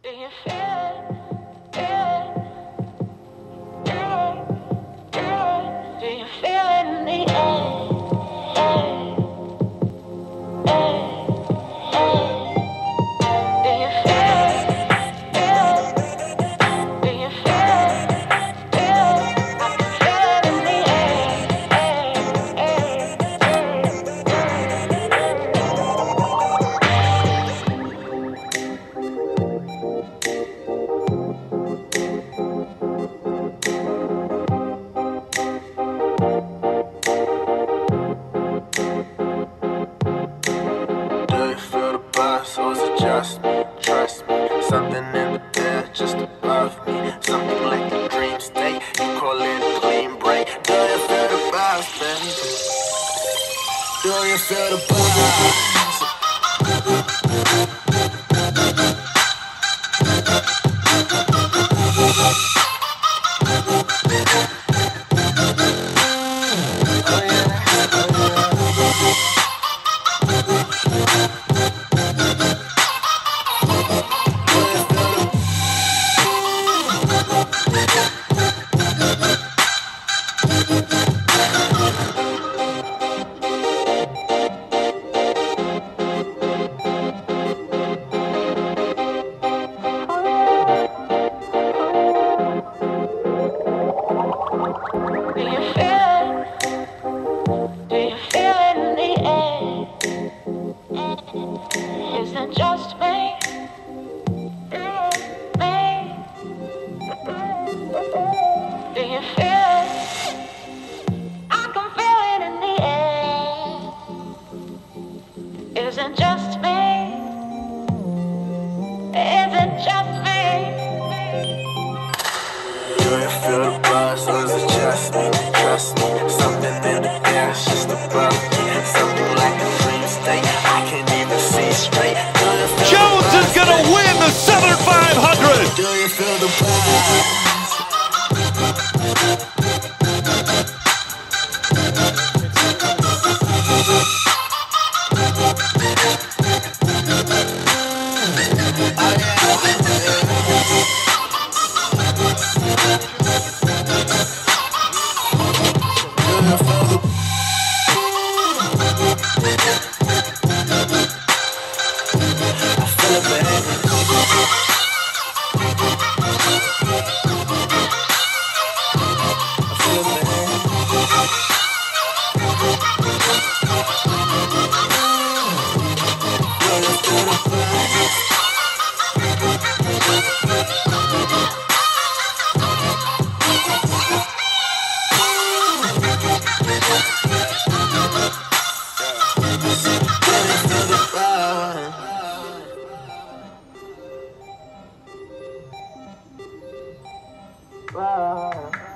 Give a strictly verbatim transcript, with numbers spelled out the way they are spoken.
Do you feel it? Feel it? Do it? Do it? Do you feel it in the air? Air. Air. Air. Do you feel it? Feel it? Do you feel it? Feel it? I can feel it in the air. Air. Air. So is it just me? Trust me, something in the air just above me. Something like a dream state, you call it a clean break. Do you feel the vibes, baby? Do you feel the vibes? Is it just me? Me? Do you feel it? I can feel it in the air. Is it just me? Is it just me? Do you feel the buzz or is it just me? Trust me, something in the air just above me. Something like a dream state, I can't even see straight. Jones is gonna win the Southern five hundred! Do you feel the buzz? Wow.